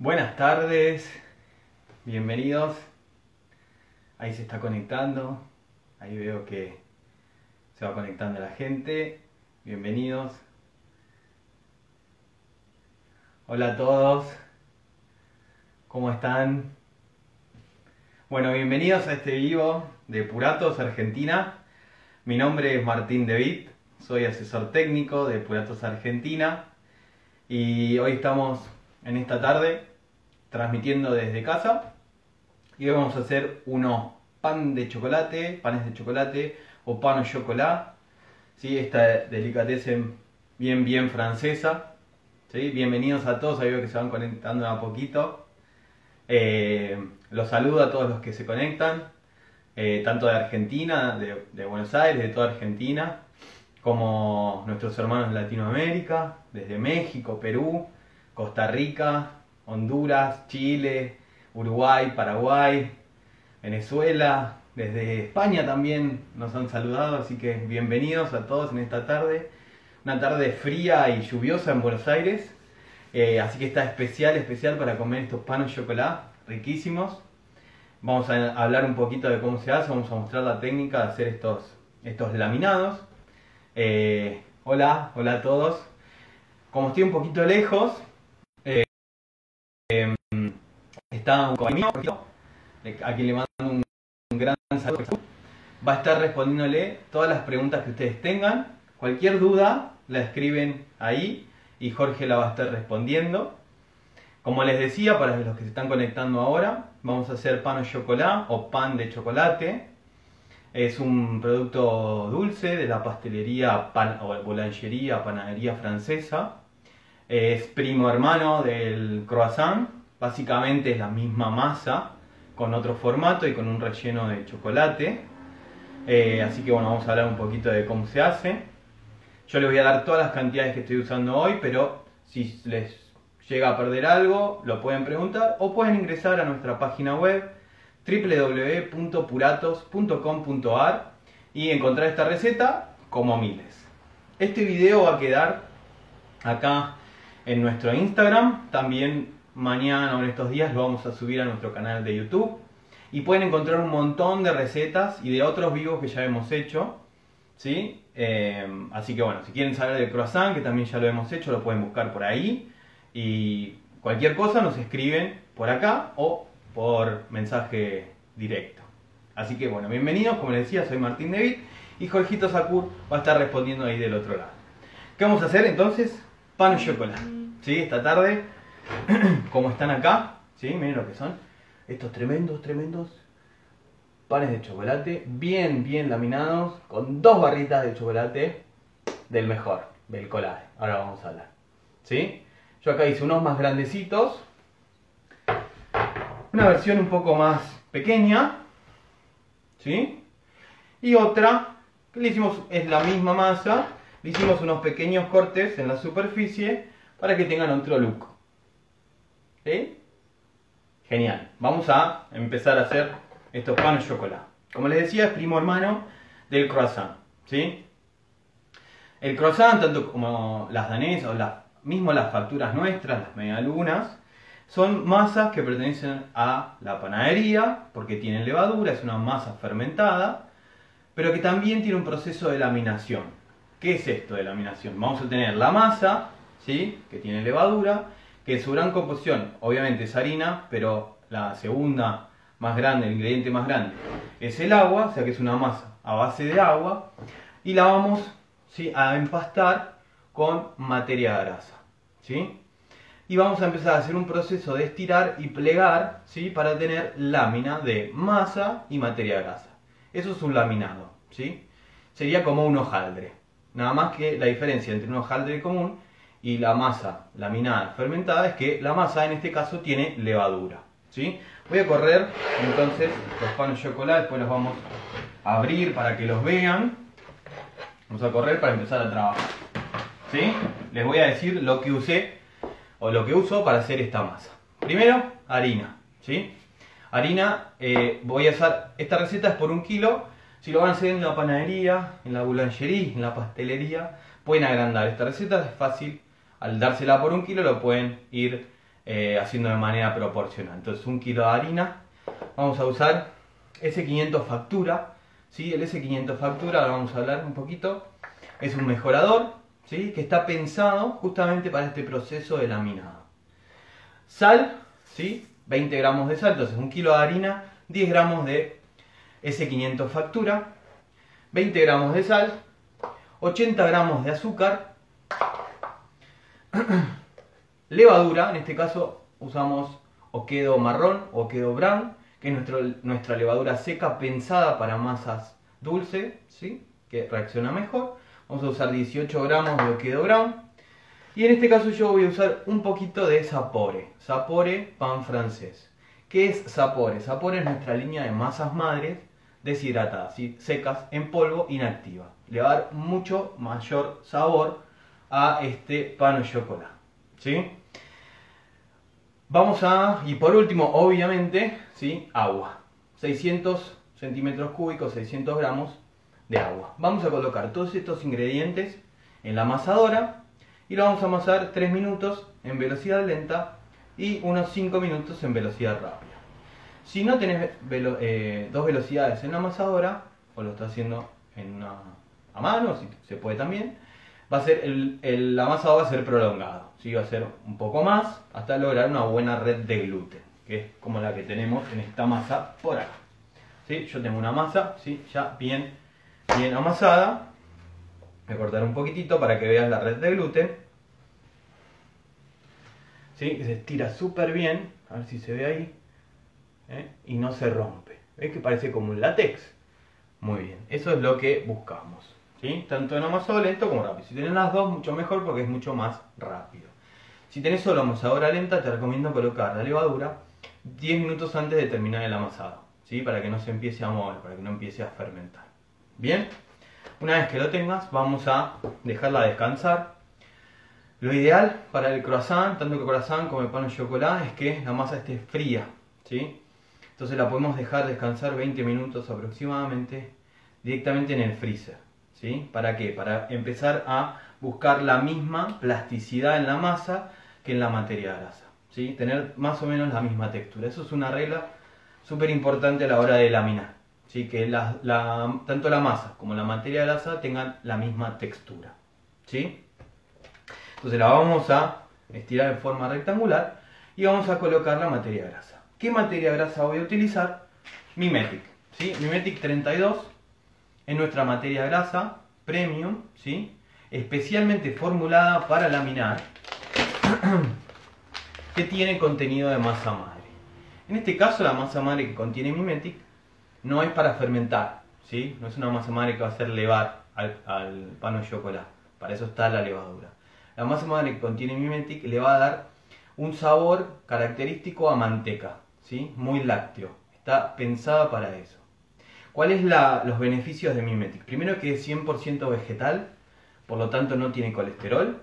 Buenas tardes, bienvenidos. Ahí se está conectando, ahí veo que se va conectando la gente. Bienvenidos. Hola a todos, ¿cómo están? Bueno, bienvenidos a este vivo de Puratos Argentina. Mi nombre es Martín De Witt, soy asesor técnico de Puratos Argentina y hoy estamos en esta tarde transmitiendo desde casa y hoy vamos a hacer unos panes de chocolate o pan au chocolat, ¿sí? Esta delicatessen bien francesa, ¿sí? Bienvenidos a todos, ahí veo que se van conectando a poquito. Los saludo a todos los que se conectan, tanto de Argentina, de Buenos Aires, de toda Argentina, como nuestros hermanos de Latinoamérica, desde México, Perú, Costa Rica, Honduras, Chile, Uruguay, Paraguay, Venezuela, desde España también nos han saludado, así que bienvenidos a todos en esta tarde, una tarde fría y lluviosa en Buenos Aires, así que está especial para comer estos panes au chocolat riquísimos. Vamos a hablar un poquito de cómo se hace, vamos a mostrar la técnica de hacer estos laminados. Hola a todos. Como estoy un poquito lejos, está un compañero a quien le mando un gran saludo. Va a estar respondiéndole todas las preguntas que ustedes tengan. Cualquier duda la escriben ahí y Jorge la va a estar respondiendo. Como les decía, para los que se están conectando ahora, vamos a hacer pan au chocolat o pan de chocolate. Es un producto dulce de la pastelería o boulangería, panadería francesa. Es primo hermano del croissant. Básicamente es la misma masa con otro formato y con un relleno de chocolate. Así que bueno, vamos a hablar un poquito de cómo se hace. Yo les voy a dar todas las cantidades que estoy usando hoy, pero si les llega a perder algo, lo pueden preguntar o pueden ingresar a nuestra página web www.puratos.com.ar y encontrar esta receta como miles. Este video va a quedar acá en nuestro Instagram, también mañana o en estos días lo vamos a subir a nuestro canal de YouTube y pueden encontrar un montón de recetas y de otros vivos que ya hemos hecho, ¿sí? Así que bueno, si quieren saber del croissant, que también ya lo hemos hecho, lo pueden buscar por ahí y cualquier cosa nos escriben por acá o por mensaje directo. Así que bueno, bienvenidos, como les decía, soy Martín De Witt y Jorgito Sacur va a estar respondiendo ahí del otro lado. ¿Qué vamos a hacer entonces? Pan au chocolat, ¿sí? Esta tarde, como están acá, ¿sí? Miren lo que son estos tremendos panes de chocolate, bien laminados, con 2 barritas de chocolate del mejor, del collage. Ahora vamos a hablar, ¿sí? Yo acá hice unos más grandecitos, una versión un poco más pequeña, ¿sí? Y otra que le hicimos, es la misma masa, le hicimos unos pequeños cortes en la superficie para que tengan otro look, ¿sí? Genial. Vamos a empezar a hacer estos panes au chocolat. Como les decía, es primo hermano del croissant, ¿sí? El croissant, tanto como las danesas o mismo las facturas nuestras, las medialunas, son masas que pertenecen a la panadería porque tienen levadura, es una masa fermentada, pero que también tiene un proceso de laminación. ¿Qué es esto de laminación? Vamos a tener la masa, ¿sí? Que tiene levadura, que su gran composición obviamente es harina, pero la segunda más grande, el ingrediente más grande, es el agua, o sea que es una masa a base de agua, y la vamos, ¿sí?, a empastar con materia grasa, ¿sí? Y vamos a empezar a hacer un proceso de estirar y plegar, ¿sí?, para tener lámina de masa y materia grasa. Eso es un laminado, ¿sí? Sería como un hojaldre. Nada más que la diferencia entre un hojaldre común y la masa laminada fermentada es que la masa en este caso tiene levadura, ¿sí? Voy a correr entonces los panes au chocolat, después los vamos a abrir para que los vean. Vamos a correr para empezar a trabajar, ¿sí? Les voy a decir lo que usé o lo que uso para hacer esta masa. Primero, harina, ¿sí? Harina, voy a usar, esta receta es por 1 kilo. Si lo van a hacer en la panadería, en la boulangerie, en la pastelería, pueden agrandar. Esta receta es fácil, al dársela por 1 kilo lo pueden ir haciendo de manera proporcional. Entonces 1 kilo de harina, vamos a usar S500 factura, ¿sí? El S500 factura, ahora vamos a hablar un poquito, es un mejorador, ¿sí? Que está pensado justamente para este proceso de laminado. Sal, ¿sí? 20 gramos de sal, entonces 1 kilo de harina, 10 gramos de S500 factura, 20 gramos de sal, 80 gramos de azúcar, levadura, en este caso usamos o quedo marrón o quedo brown, que es nuestra levadura seca pensada para masas dulces, ¿sí? Que reacciona mejor. Vamos a usar 18 gramos de quedo brown. Y en este caso yo voy a usar un poquito de Sapore. Sapore pan francés. ¿Qué es Sapore? Sapore es nuestra línea de masas madres deshidratadas, ¿sí? Secas, en polvo, inactiva. Le va a dar mucho mayor sabor a este pan au chocolat, ¿sí? Y por último, obviamente, ¿sí? Agua. 600 centímetros cúbicos, 600 gramos de agua. Vamos a colocar todos estos ingredientes en la amasadora y lo vamos a amasar 3 minutos en velocidad lenta y unos 5 minutos en velocidad rápida. Si no tenés dos velocidades en la amasadora, o lo estás haciendo a mano, si se puede también, va a ser el amasado va a ser prolongado, ¿sí? Va a ser un poco más hasta lograr una buena red de gluten, que es como la que tenemos en esta masa por acá, ¿sí? Yo tengo una masa, ¿sí? Ya bien amasada. Voy a cortar un poquitito para que veas la red de gluten, ¿sí? Que se estira súper bien, a ver si se ve ahí, y no se rompe. ¿Ves que parece como un látex? Muy bien, eso es lo que buscamos, ¿sí? Tanto en amasado lento como rápido. Si tenés las dos, mucho mejor porque es mucho más rápido. Si tenés solo amasadora lenta, te recomiendo colocar la levadura 10 minutos antes de terminar el amasado, ¿sí? Para que no se empiece a mover, para que no empiece a fermentar. Bien, una vez que lo tengas, vamos a dejarla descansar. Lo ideal para el croissant, tanto el croissant como el pan au chocolat, es que la masa esté fría, ¿sí? Entonces la podemos dejar descansar 20 minutos aproximadamente directamente en el freezer, ¿sí? ¿Para qué? Para empezar a buscar la misma plasticidad en la masa que en la materia grasa, ¿sí? Tener más o menos la misma textura. Eso es una regla súper importante a la hora de laminar, ¿sí? Que tanto la masa como la materia grasa tengan la misma textura, ¿sí? Entonces la vamos a estirar en forma rectangular y vamos a colocar la materia grasa. ¿Qué materia grasa voy a utilizar? Mimetic, ¿sí? Mimetic 32 es nuestra materia grasa premium, ¿sí? Especialmente formulada para laminar, que tiene contenido de masa madre. En este caso la masa madre que contiene Mimetic no es para fermentar, ¿sí? No es una masa madre que va a hacer levar al pan au chocolat, para eso está la levadura. La masa madre que contiene Mimetic le va a dar un sabor característico a manteca, ¿sí? Muy lácteo, está pensada para eso. ¿Cuáles los beneficios de Mimetic? Primero que es 100% vegetal, por lo tanto no tiene colesterol.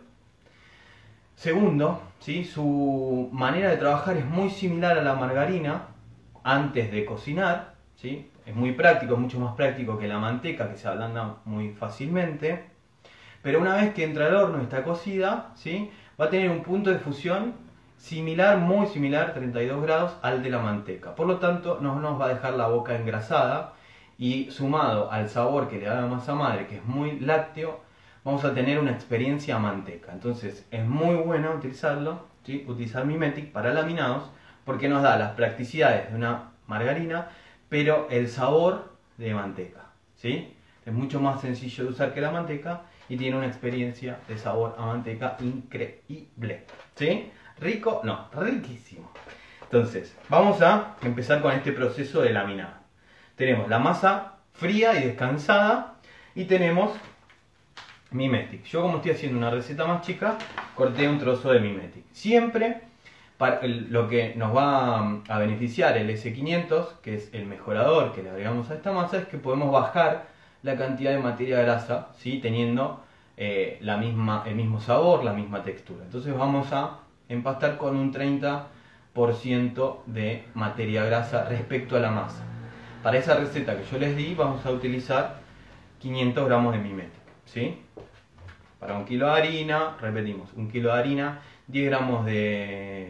Segundo, ¿sí? Su manera de trabajar es muy similar a la margarina antes de cocinar, ¿sí? Es muy práctico, es mucho más práctico que la manteca, que se ablanda muy fácilmente. Pero una vez que entra al horno y está cocida, ¿sí? Va a tener un punto de fusión similar, muy similar, 32 grados, al de la manteca. Por lo tanto, no nos va a dejar la boca engrasada y sumado al sabor que le da la masa madre, que es muy lácteo, vamos a tener una experiencia a manteca. Entonces, es muy bueno utilizarlo, ¿sí? Utilizar Mimetic para laminados, porque nos da las practicidades de una margarina, pero el sabor de manteca, ¿sí? Es mucho más sencillo de usar que la manteca y tiene una experiencia de sabor a manteca increíble, ¿sí? ¿Rico? No, riquísimo. Entonces, vamos a empezar con este proceso de laminado. Tenemos la masa fría y descansada y tenemos Mimetic. Yo, como estoy haciendo una receta más chica, corté un trozo de Mimetic. Siempre lo que nos va a beneficiar el S500, que es el mejorador que le agregamos a esta masa, es que podemos bajar la cantidad de materia grasa, ¿sí? Teniendo el mismo sabor, la misma textura. Entonces vamos a empastar con un 30% de materia grasa respecto a la masa. Para esa receta que yo les di vamos a utilizar 500 gramos de Mimetic, ¿sí? Para 1 kilo de harina, repetimos, 1 kilo de harina, 10 gramos de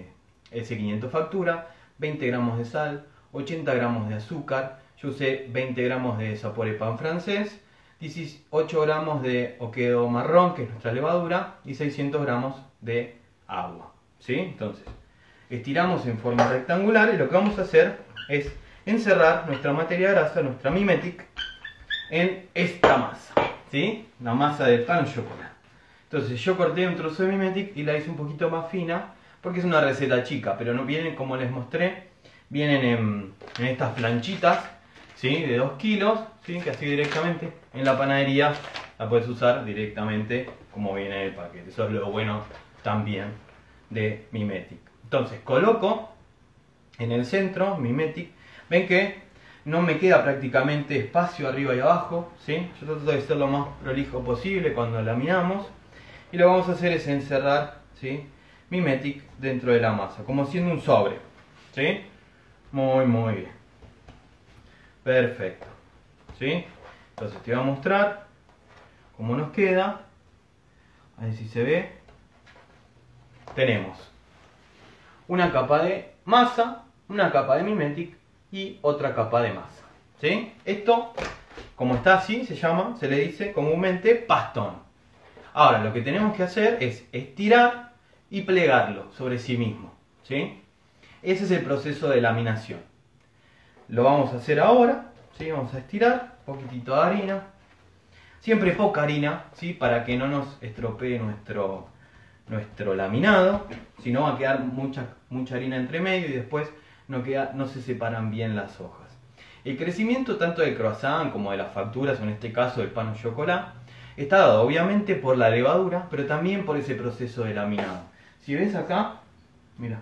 S500 factura, 20 gramos de sal, 80 gramos de azúcar, yo usé 20 gramos de Sapore pan francés, 18 gramos de Oquedo marrón, que es nuestra levadura, y 600 gramos de agua. ¿Sí? Entonces, estiramos en forma rectangular y lo que vamos a hacer es encerrar nuestra materia grasa, nuestra mimetic, en esta masa. ¿Sí? La masa de pan o chocolate. Entonces yo corté un trozo de mimetic y la hice un poquito más fina porque es una receta chica, pero no vienen, como les mostré, vienen en estas planchitas, ¿sí? De 2 kilos, ¿sí? Que así directamente en la panadería la puedes usar directamente como viene el paquete. Eso es lo bueno también de mimetic. Entonces coloco en el centro mimetic, ven que no me queda prácticamente espacio arriba y abajo, ¿sí? Yo trato de ser lo más prolijo posible cuando laminamos. Y lo que vamos a hacer es encerrar, ¿sí? Mimetic dentro de la masa, como siendo un sobre, ¿sí? Muy bien. Perfecto, ¿sí? Entonces te voy a mostrar cómo nos queda. A ver si se ve. Tenemos una capa de masa, una capa de mimetic y otra capa de masa, ¿sí? Esto, como está así, se le dice comúnmente pastón. Ahora, lo que tenemos que hacer es estirar y plegarlo sobre sí mismo, ¿sí? Ese es el proceso de laminación. Lo vamos a hacer ahora, ¿sí? Vamos a estirar un poquitito de harina. Siempre poca harina, ¿sí? Para que no nos estropee nuestro laminado. Si no, va a quedar mucha harina entre medio y después no se separan bien las hojas. El crecimiento tanto del croissant como de las facturas, o en este caso del pan au chocolat, está dado obviamente por la levadura, pero también por ese proceso de laminado. Si ves acá, mira,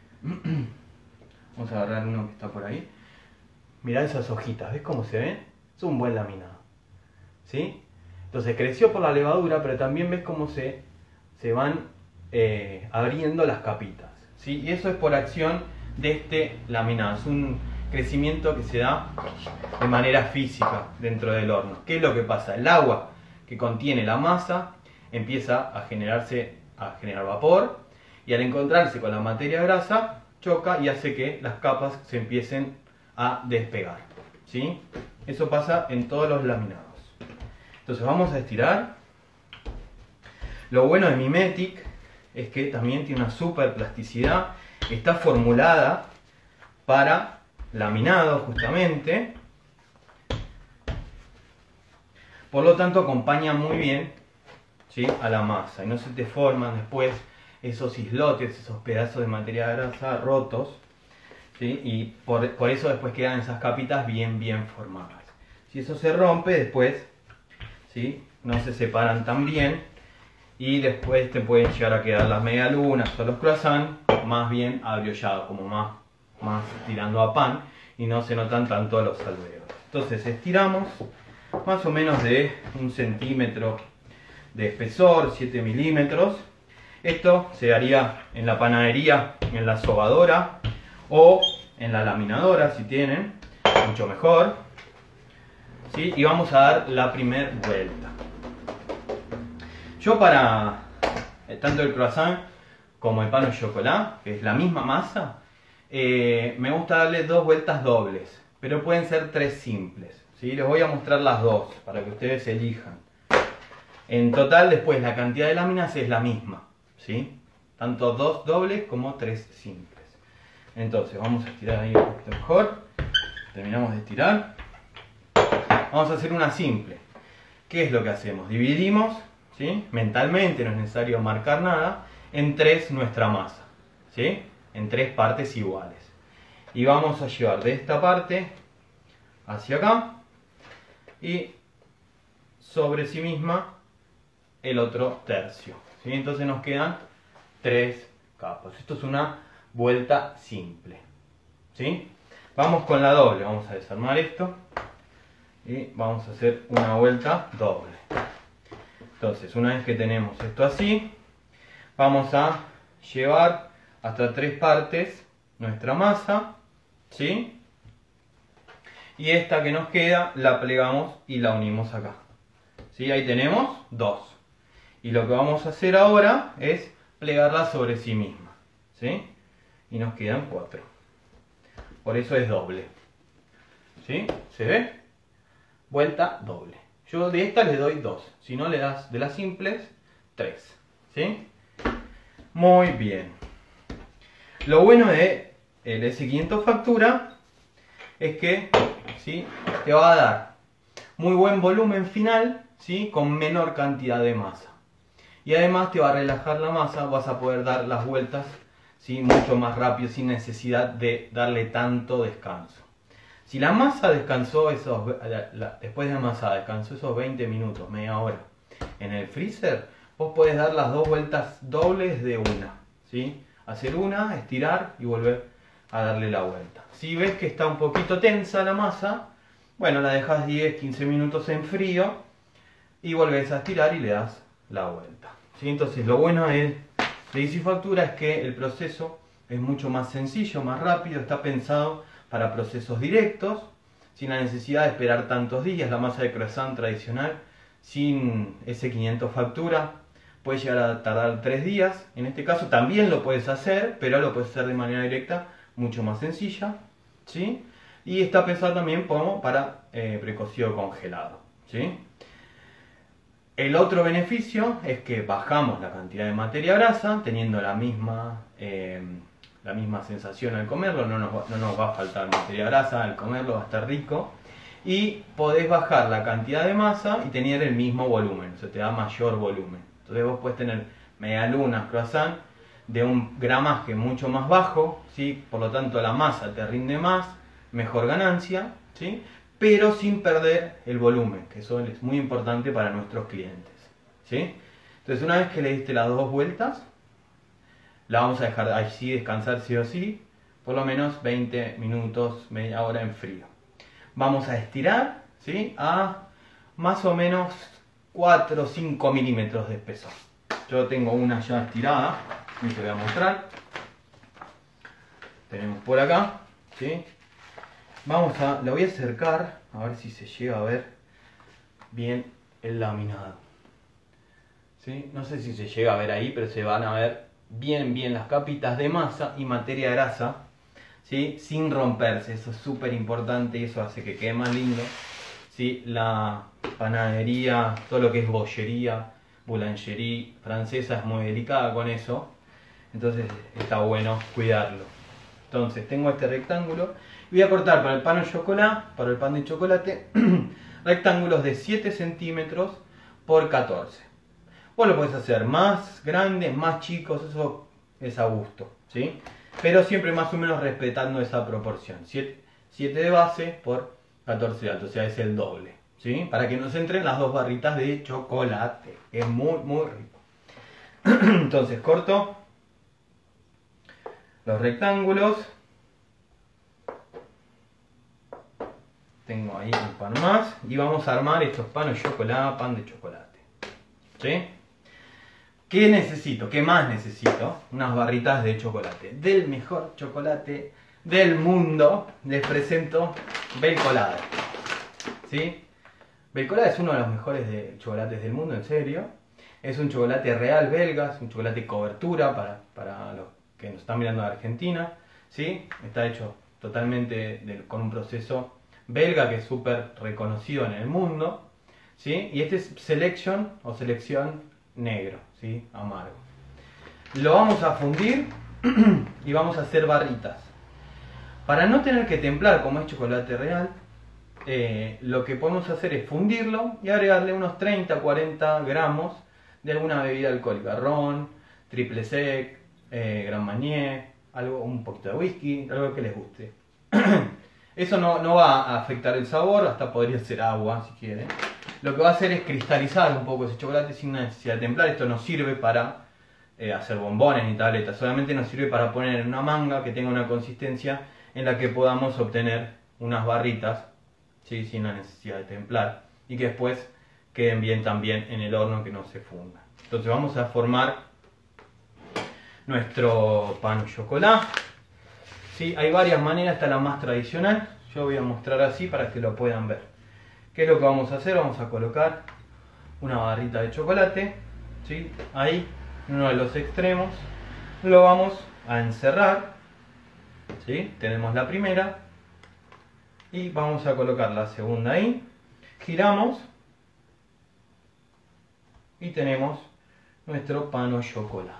vamos a agarrar uno que está por ahí. Mira esas hojitas, ¿ves cómo se ven? Es un buen laminado, ¿sí? Entonces creció por la levadura, pero también ves cómo se van abriendo las capitas, ¿sí? Y eso es por acción de este laminado. Es un crecimiento que se da de manera física dentro del horno. ¿Qué es lo que pasa? El agua que contiene la masa empieza a generar vapor, y al encontrarse con la materia grasa choca y hace que las capas se empiecen a despegar, ¿sí? Eso pasa en todos los laminados. Entonces vamos a estirar. Lo bueno de mimetic es que también tiene una super plasticidad, está formulada para laminado justamente. Por lo tanto acompaña muy bien, ¿sí? A la masa y no se te forman después esos islotes, esos pedazos de materia grasa rotos, ¿sí? Y por eso después quedan esas capitas bien formadas. Si eso se rompe después, ¿sí? No se separan tan bien y después te pueden llegar a quedar las medialunas o los croissants más bien abriollados, como más tirando a pan, y no se notan tanto los alveolos. Entonces estiramos más o menos de 1 centímetro de espesor, 7 milímetros. Esto se haría en la panadería, en la sobadora o en la laminadora si tienen, mucho mejor, ¿sí? Y vamos a dar la primera vuelta. Yo para tanto el croissant como el pan au chocolat, que es la misma masa, me gusta darle 2 vueltas dobles, pero pueden ser 3 simples, ¿sí? Les voy a mostrar las dos para que ustedes elijan. En total después la cantidad de láminas es la misma, ¿sí? Tanto 2 dobles como 3 simples. Entonces vamos a estirar ahí un poquito mejor. Terminamos de estirar. Vamos a hacer una simple. ¿Qué es lo que hacemos? Dividimos, ¿sí? Mentalmente, no es necesario marcar nada, en 3 nuestra masa, ¿sí? En 3 partes iguales. Y vamos a llevar de esta parte hacia acá y sobre sí misma el otro tercio, ¿sí? Entonces nos quedan 3 capas. Esto es una vuelta simple, ¿sí? Vamos con la doble. Vamos a desarmar esto y vamos a hacer una vuelta doble. Entonces, una vez que tenemos esto así, vamos a llevar hasta 3 partes nuestra masa, ¿sí? Y esta que nos queda la plegamos y la unimos acá, ¿sí? Ahí tenemos 2. Y lo que vamos a hacer ahora es plegarla sobre sí misma, ¿sí? y nos quedan 4. Por eso es doble. ¿Sí? ¿Se ve? Vuelta doble. Yo de esta le doy 2. Si no le das de las simples, 3. ¿Sí? Muy bien. Lo bueno de el S500 factura es que, ¿sí?, te va a dar muy buen volumen final, ¿sí?, con menor cantidad de masa. Y además te va a relajar la masa, vas a poder dar las vueltas, ¿sí?, mucho más rápido sin necesidad de darle tanto descanso. Si la masa descansó después de amasada, descansó esos 20 minutos, media hora en el freezer, vos podés dar las 2 vueltas dobles de una, ¿sí? Hacer una, estirar y volver a darle la vuelta. Si ves que está un poquito tensa la masa, bueno, la dejas 10-15 minutos en frío y volvés a estirar y le das la vuelta, ¿sí? Entonces lo bueno de Easy Factura es que el proceso es mucho más sencillo, más rápido, está pensado para procesos directos, sin la necesidad de esperar tantos días. La masa de croissant tradicional sin S500 factura puede llegar a tardar 3 días. En este caso también lo puedes hacer, pero lo puedes hacer de manera directa, mucho más sencilla, ¿sí? Y está pensado también como para precocido congelado, ¿sí? El otro beneficio es que bajamos la cantidad de materia grasa, teniendo la misma sensación al comerlo. No nos va a faltar materia grasa al comerlo, va a estar rico. Y podés bajar la cantidad de masa y tener el mismo volumen, o sea, te da mayor volumen. Entonces vos podés tener medialunas, croissant de un gramaje mucho más bajo, ¿sí? Por lo tanto la masa te rinde más, mejor ganancia, ¿sí?, pero sin perder el volumen, que eso es muy importante para nuestros clientes, ¿sí? Entonces una vez que le diste las 2 vueltas, la vamos a dejar así descansar sí o sí, por lo menos 20 minutos, media hora en frío. Vamos a estirar, ¿sí?, a más o menos 4 o 5 milímetros de espesor. Yo tengo una ya estirada y te voy a mostrar. Tenemos por acá, ¿sí? La voy a acercar a ver si se llega a ver bien el laminado, ¿sí? No sé si se llega a ver ahí, pero se van a ver bien las capitas de masa y materia grasa, ¿sí?, sin romperse. Eso es súper importante y eso hace que quede más lindo, ¿sí? La panadería, todo lo que es bollería, boulangerie francesa es muy delicada con eso, entonces está bueno cuidarlo. Entonces tengo este rectángulo y voy a cortar para el pan de chocolate, rectángulos de 7 centímetros por 14. Vos lo podés hacer más grandes, más chicos, eso es a gusto, ¿sí? Pero siempre más o menos respetando esa proporción. 7 de base por 14 de alto, o sea, es el doble, ¿sí? Para que nos entren las 2 barritas de chocolate. Es muy rico. Entonces corto los rectángulos. Tengo ahí un pan más y vamos a armar estos pan de chocolate, ¿sí? ¿Qué necesito? ¿Qué más necesito? Unas barritas de chocolate, del mejor chocolate del mundo. Les presento Belcolade, ¿sí? Belcolade es uno de los mejores chocolates del mundo, en serio. Es un chocolate real belga, es un chocolate cobertura para los que nos están mirando de Argentina, ¿sí? Está hecho totalmente con un proceso belga que es súper reconocido en el mundo, ¿sí? Y este es selección negro, ¿sí?, amargo. Lo vamos a fundir y vamos a hacer barritas. Para no tener que templar como es chocolate real, lo que podemos hacer es fundirlo y agregarle unos 30-40 gramos de alguna bebida alcohólica, ron, triple sec, Grand Marnier, un poquito de whisky, algo que les guste. Eso no va a afectar el sabor, hasta podría ser agua si quieren. Lo que va a hacer es cristalizar un poco ese chocolate sin necesidad de templar. Esto no sirve para hacer bombones ni tabletas, solamente nos sirve para poner en una manga que tenga una consistencia en la que podamos obtener unas barritas, ¿sí?, sin la necesidad de templar, y que después queden bien también en el horno, que no se funda. Entonces vamos a formar nuestro pan au chocolat, ¿sí? Hay varias maneras, está la más tradicional. Yo voy a mostrar así para que lo puedan ver. ¿Qué es lo que vamos a hacer? Vamos a colocar una barrita de chocolate, ¿sí?, ahí, en uno de los extremos. Lo vamos a encerrar, ¿Sí? Tenemos la primera y vamos a colocar la segunda ahí. Giramos y tenemos nuestro pan au chocolat.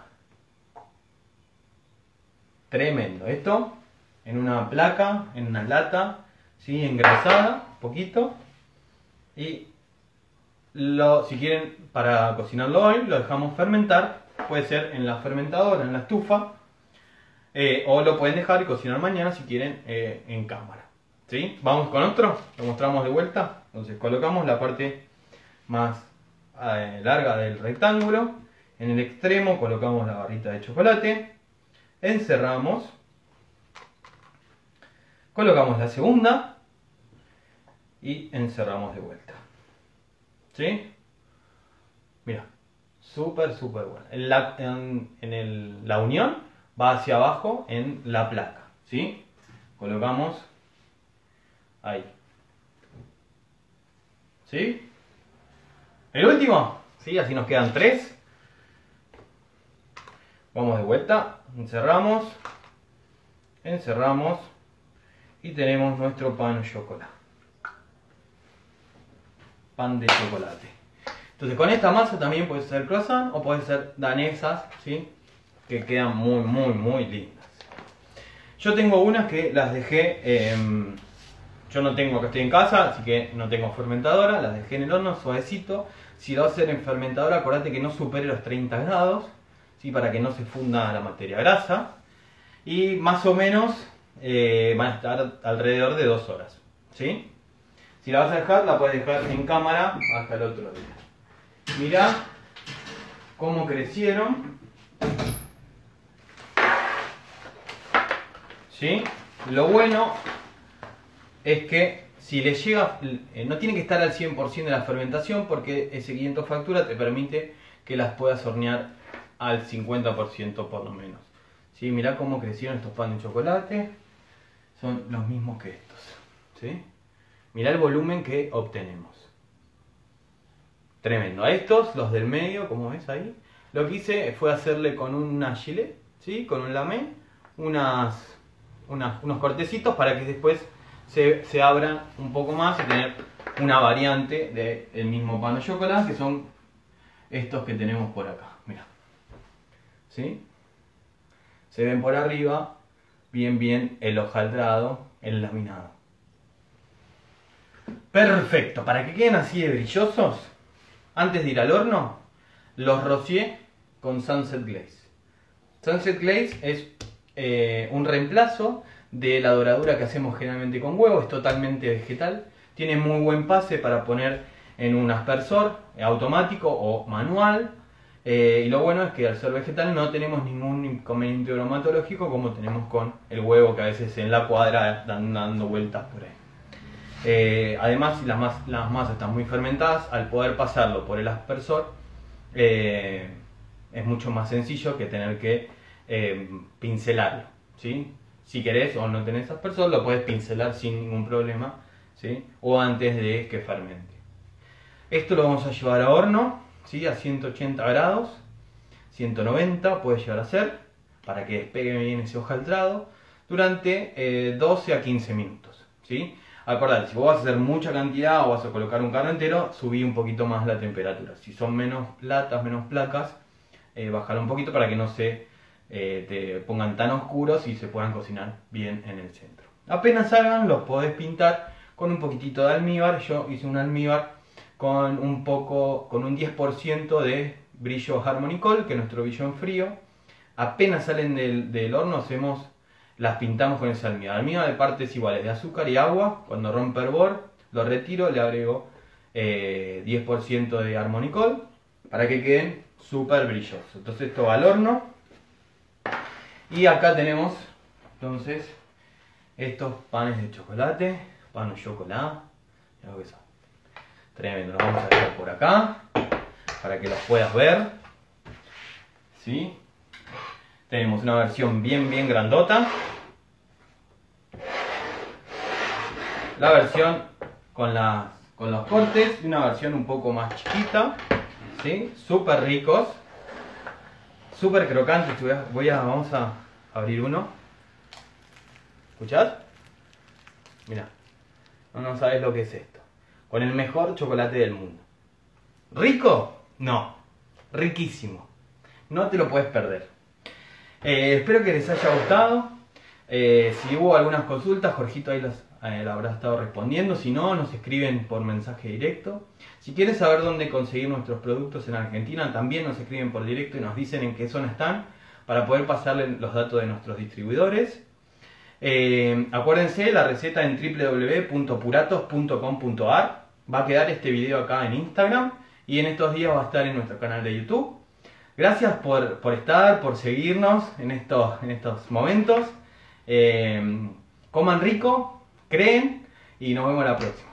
Tremendo. Esto en una placa, en una lata, ¿sí? Engrasada, un poquito. Y si quieren, para cocinarlo hoy, lo dejamos fermentar. Puede ser en la fermentadora, en la estufa. O lo pueden dejar y cocinar mañana si quieren en cámara. ¿Sí? Vamos con otro, lo mostramos de vuelta. Entonces colocamos la parte más larga del rectángulo. En el extremo colocamos la barrita de chocolate. Encerramos. Colocamos la segunda. Y encerramos de vuelta. ¿Sí? Mira, súper bueno. La unión va hacia abajo en la placa. ¿Sí? Colocamos ahí. ¿Sí? El último. ¿Sí? Así nos quedan 3. Vamos de vuelta. Encerramos. Encerramos. Y tenemos nuestro pan au chocolat. Pan de chocolate. Entonces con esta masa también puede ser croissant o puede ser danesas, ¿sí? Que quedan muy lindas. Yo tengo unas que las dejé, yo no tengo, que estoy en casa, así que no tengo fermentadora, las dejé en el horno suavecito. Si lo vas a hacer en fermentadora, acordate que no supere los 30 grados, ¿sí? Para que no se funda la materia grasa. Y más o menos van a estar alrededor de 2 horas, ¿sí? Si la vas a dejar, la puedes dejar en cámara hasta el otro día. Mirá cómo crecieron. ¿Sí? Lo bueno es que si le llega, no tiene que estar al 100% de la fermentación, porque ese 500 factura te permite que las puedas hornear al 50% por lo menos. ¿Sí? Mirá cómo crecieron estos panes de chocolate. Son los mismos que estos. ¿Sí? Mirá el volumen que obtenemos. Tremendo. A estos, los del medio, como ves ahí, lo que hice fue hacerle con una gilet, ¿sí? Con un lamé, unos cortecitos para que después se abran un poco más y tener una variante del mismo pan de chocolate, que son estos que tenemos por acá. Mira. ¿Sí? Se ven por arriba bien el hojaldrado, el laminado. Perfecto, para que queden así de brillosos, antes de ir al horno, los rocié con Sunset Glaze. Sunset Glaze es un reemplazo de la doradura que hacemos generalmente con huevo, es totalmente vegetal, tiene muy buen pase para poner en un aspersor automático o manual, y lo bueno es que al ser vegetal no tenemos ningún inconveniente bromatológico como tenemos con el huevo, que a veces en la cuadra están dando vueltas por ahí. Además, las masas están muy fermentadas. Al poder pasarlo por el aspersor, es mucho más sencillo que tener que pincelarlo, ¿sí? Si querés o no tenés aspersor, lo puedes pincelar sin ningún problema, ¿sí? O antes de que fermente. Esto lo vamos a llevar a horno, ¿sí? A 180 grados, 190 puede llegar a ser, para que despegue bien ese hojaldrado, durante 12 a 15 minutos, ¿sí? Acordate, si vos vas a hacer mucha cantidad o vas a colocar un carro entero, subí un poquito más la temperatura. Si son menos latas, menos placas, bajarlo un poquito para que no se te pongan tan oscuros y se puedan cocinar bien en el centro. Apenas salgan, los podés pintar con un poquitito de almíbar. Yo hice un almíbar con un 10% de brillo Harmonicol, que es nuestro brillo en frío. Apenas salen del horno, las pintamos con ese almíbar. Almíbar de partes iguales, de azúcar y agua. Cuando rompe hervor, lo retiro, le agrego 10% de Harmonicol para que queden súper brillosos. Entonces esto va al horno. Y acá tenemos entonces estos panes de chocolate, pan au chocolat. Mirá lo que son. Tremendo, los vamos a dejar por acá para que los puedas ver. ¿Sí? Tenemos una versión bien grandota. La versión con los cortes y una versión un poco más chiquita. ¿Sí? Súper ricos. Súper crocantes. Vamos a abrir uno. ¿Escuchás? Mirá, no sabes lo que es esto. Con el mejor chocolate del mundo. ¿Rico? No. Riquísimo. No te lo puedes perder. Espero que les haya gustado. Si hubo algunas consultas, Jorgito ahí las habrá estado respondiendo. Si no, nos escriben por mensaje directo. Si quieren saber dónde conseguir nuestros productos en Argentina, también nos escriben por directo y nos dicen en qué zona están para poder pasarle los datos de nuestros distribuidores. Acuérdense, la receta en www.puratos.com.ar. Va a quedar este video acá en Instagram y en estos días va a estar en nuestro canal de YouTube. Gracias por estar, por seguirnos en estos momentos. Coman rico, creen y nos vemos la próxima.